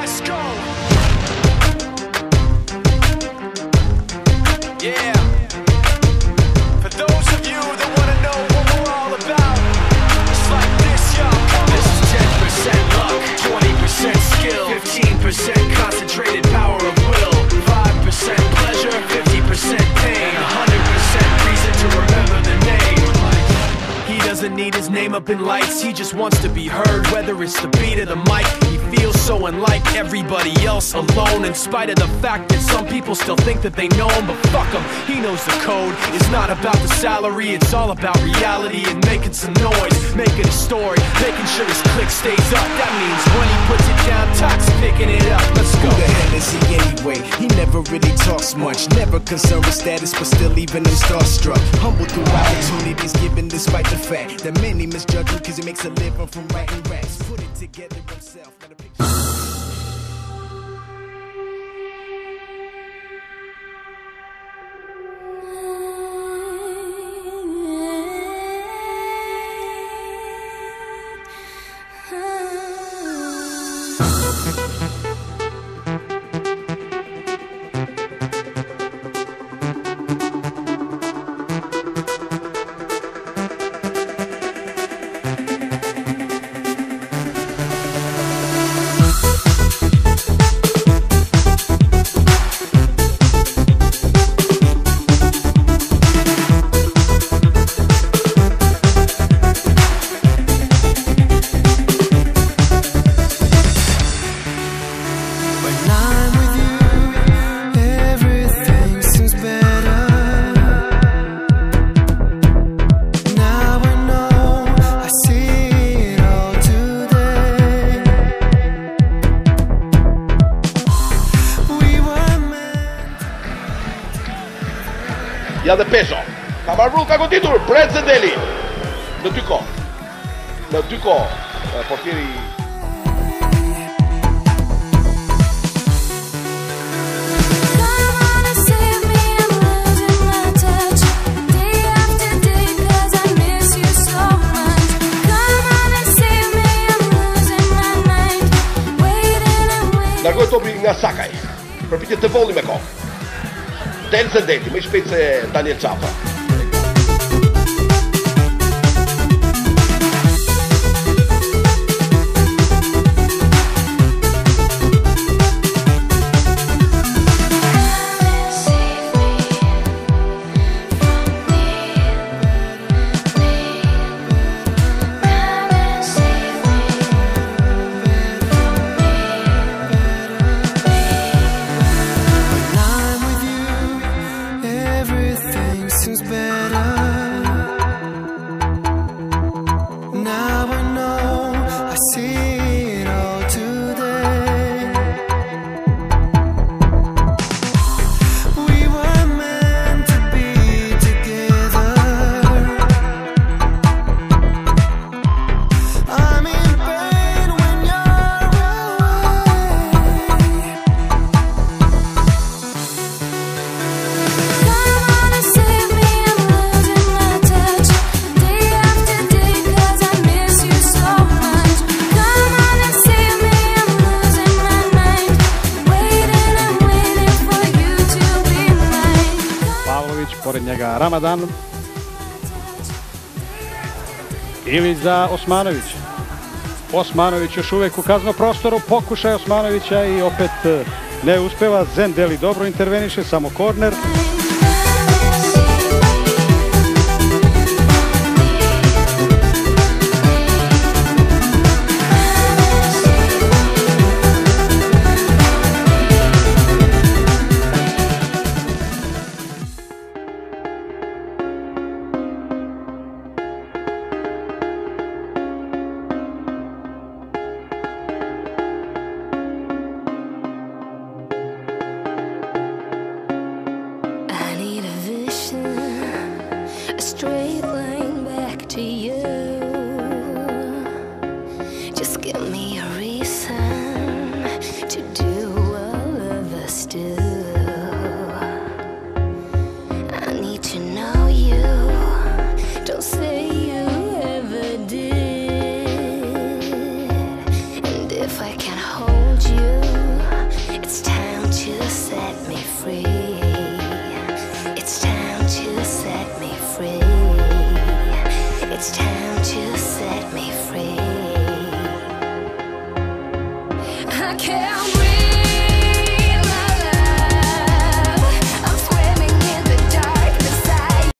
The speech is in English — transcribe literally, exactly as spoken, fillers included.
Let's go. Yeah. For those of you that want to know what we're all about, it's like this, y'all. This is ten percent luck, twenty percent skill, fifteen percent concentrated power of will, five percent pleasure, fifty percent pain, one hundred percent reason to remember the name. He doesn't need his name up in lights, he just wants to be heard, whether it's the beat or the mic. He feels so unlike everybody else, alone, in spite of the fact that some people still think that they know him. But fuck him, he knows the code. It's not about the salary, it's all about reality and making some noise, making a story, making sure his click stays up. That means when he puts it down, Tox picking it up. Let's go. Who the hell is he anyway? He never really talks much, never concerned with status, but still even him starstruck. Humble through opportunities given despite the fact that many misjudge him cause he makes a living from writing raps. Put it together himself. Got a picture. Il y a de peso. Cameroon ca continuă. Preț Deli. Nătuco. Nătuco. Portierii. Наргой тоби на сакай. Пропите те волни ме ко. Tense denti, mi spezze Daniel Ciappa. Pored njega Ramadan. Ili za Osmanović. Osmanović još uvek u kaznom prostoru, pokušaj Osmanovića i opet ne uspeva. Zendeli dobro interveniše, samo korner. Straight line back to you. Just give me a reason to do all of us do. I need to know you. Don't say you ever did. And if I can hold you it's time.